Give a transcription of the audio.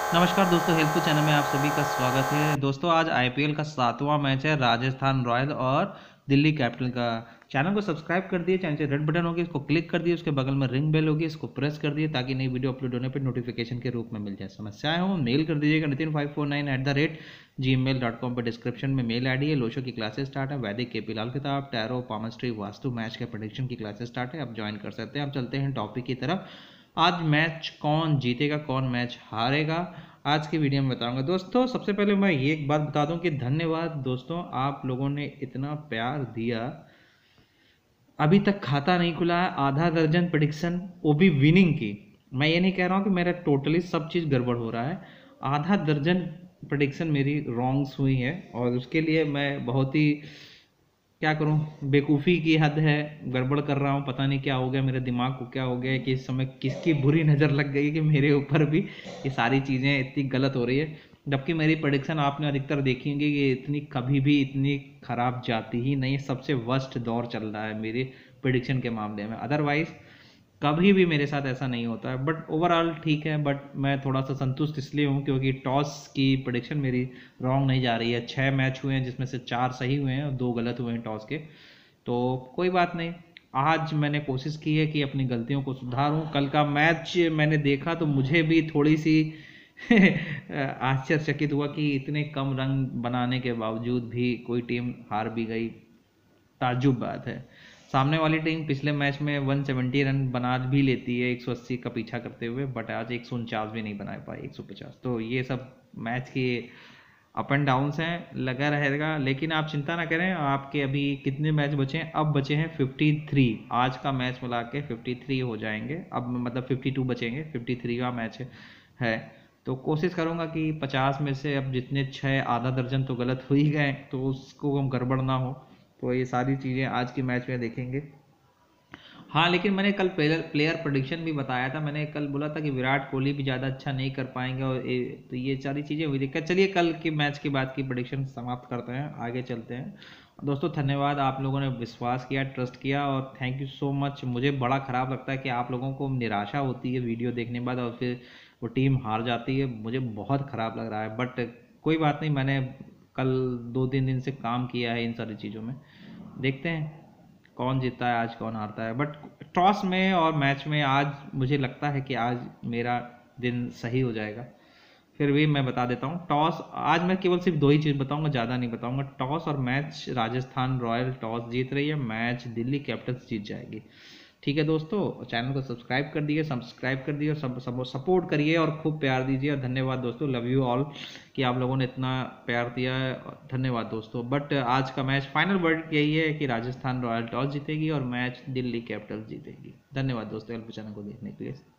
नमस्कार दोस्तों, helpful channel में आप सभी का स्वागत है। दोस्तों आज आईपीएल का 7वां मैच है राजस्थान रॉयल और दिल्ली कैपिटल का। चैनल को सब्सक्राइब कर दिए, चैनल से रेड बटन होगी इसको क्लिक कर दिए, उसके बगल में रिंग बेल होगी इसको प्रेस कर दिए ताकि नई वीडियो अपलोड होने पर नोटिफिकेशन के रूप में मिल जाए। समस्याएं हो मेल कर दीजिएगा nitin549@gmail.com पर। डिस्क्रिप्शन में मेल आईडी है। लोशो की क्लासेस स्टार्ट है, वैदिक के Lal Kitab, tarot, palmistry, Vastu, match के प्रेडिक्शन की क्लासेस स्टार्ट है, आप ज्वाइन कर सकते हैं। अब चलते हैं टॉपिक की तरफ। आज मैच कौन जीतेगा, कौन मैच हारेगा, आज की वीडियो में बताऊंगा। दोस्तों सबसे पहले मैं ये एक बात बता दूं कि धन्यवाद दोस्तों, आप लोगों ने इतना प्यार दिया। अभी तक खाता नहीं खुला है, आधा दर्जन प्रेडिक्शन, वो भी विनिंग की। मैं ये नहीं कह रहा हूँ कि मेरा टोटली सब चीज़ गड़बड़ हो रहा है, आधा दर्जन प्रेडिक्शन मेरी रॉन्ग्स हुई है और उसके लिए मैं बहुत ही क्या करूं, बेवकूफ़ी की हद है। गड़बड़ कर रहा हूं, पता नहीं क्या हो गया, मेरे दिमाग को क्या हो गया कि इस समय किसकी बुरी नज़र लग गई कि मेरे ऊपर भी ये सारी चीज़ें इतनी गलत हो रही है। जबकि मेरी प्रेडिक्शन आपने अधिकतर देखी होंगी कि इतनी कभी भी इतनी ख़राब जाती ही नहीं। सबसे वर्स्ट दौर चल रहा है मेरी प्रेडिक्शन के मामले में, अदरवाइज़ कभी भी मेरे साथ ऐसा नहीं होता है। बट ओवरऑल ठीक है, बट मैं थोड़ा सा संतुष्ट इसलिए हूँ क्योंकि टॉस की प्रेडिक्शन मेरी रॉन्ग नहीं जा रही है। 6 मैच हुए हैं जिसमें से 4 सही हुए हैं और 2 गलत हुए हैं टॉस के, तो कोई बात नहीं। आज मैंने कोशिश की है कि अपनी गलतियों को सुधारूं। कल का मैच मैंने देखा तो मुझे भी थोड़ी सी आश्चर्यचकित हुआ कि इतने कम रन बनाने के बावजूद भी कोई टीम हार भी गई। ताज्जुब बात है। सामने वाली टीम पिछले मैच में 170 रन बना भी लेती है 180 का पीछा करते हुए, बट आज 149 भी नहीं बना पाई, 150। तो ये सब मैच के अप एंड डाउन्स हैं, लगा रहेगा। लेकिन आप चिंता ना करें, आपके अभी कितने मैच बचे हैं? अब बचे हैं 53। आज का मैच मिला के 53 हो जाएंगे, अब मतलब 52 बचेंगे, 53 का मैच है। तो कोशिश करूंगा कि 50 में से अब जितने 6, आधा दर्जन तो गलत हो ही गए, तो उसको हम गड़बड़ ना हो। तो ये सारी चीज़ें आज की मैच में देखेंगे। हाँ, लेकिन मैंने कल प्लेयर प्रेडिक्शन भी बताया था। मैंने कल बोला था कि विराट कोहली भी ज़्यादा अच्छा नहीं कर पाएंगे और तो ये सारी चीज़ें हुई दिक्कत। चलिए कल के मैच के बाद की प्रेडिक्शन समाप्त करते हैं, आगे चलते हैं। दोस्तों धन्यवाद, आप लोगों ने विश्वास किया, ट्रस्ट किया और थैंक यू सो मच। मुझे बड़ा ख़राब लगता है कि आप लोगों को निराशा होती है वीडियो देखने के बाद और फिर वो टीम हार जाती है। मुझे बहुत ख़राब लग रहा है, बट कोई बात नहीं। मैंने कल 2-3 दिन से काम किया है इन सारी चीज़ों में, देखते हैं कौन जीतता है आज, कौन हारता है। बट टॉस में और मैच में आज मुझे लगता है कि आज मेरा दिन सही हो जाएगा। फिर भी मैं बता देता हूँ, टॉस आज मैं केवल सिर्फ 2 ही चीज़ बताऊंगा, ज़्यादा नहीं बताऊंगा। टॉस और मैच राजस्थान रॉयल टॉस जीत रही है, मैच दिल्ली कैपिटल्स जीत जाएगी। ठीक है दोस्तों, चैनल को सब्सक्राइब कर दिए और सब सपोर्ट करिए और खूब प्यार दीजिए। और धन्यवाद दोस्तों, लव यू ऑल कि आप लोगों ने इतना प्यार दिया है। धन्यवाद दोस्तों। बट आज का मैच फाइनल वर्ड यही है कि राजस्थान रॉयल टॉस जीतेगी और मैच दिल्ली कैपिटल्स जीतेगी। धन्यवाद दोस्तों, चैनल को देखने के लिए।